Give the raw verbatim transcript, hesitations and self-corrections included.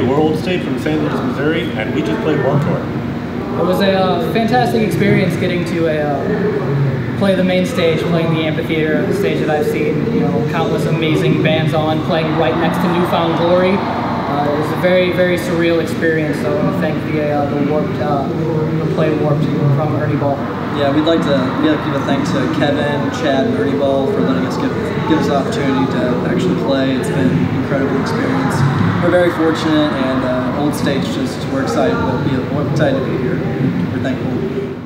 we're Old State from Saint Louis, Missouri, and we just played Warped Tour. It was a uh, fantastic experience getting to a, uh, play the main stage, playing the amphitheater, the stage that I've seen, you know, countless amazing bands on, playing right next to Newfound Glory. Uh, it was a very, very surreal experience. So I want to thank the uh, the Warped, uh, the Play Warped from Ernie Ball. Yeah, we'd like to we'd like to give a thanks to Kevin, Chad, and Ernie Ball for letting us give give us the opportunity to actually play. It's been an incredible experience. We're very fortunate, and uh, Old State's just we're excited to be we're excited to be here. We're thankful.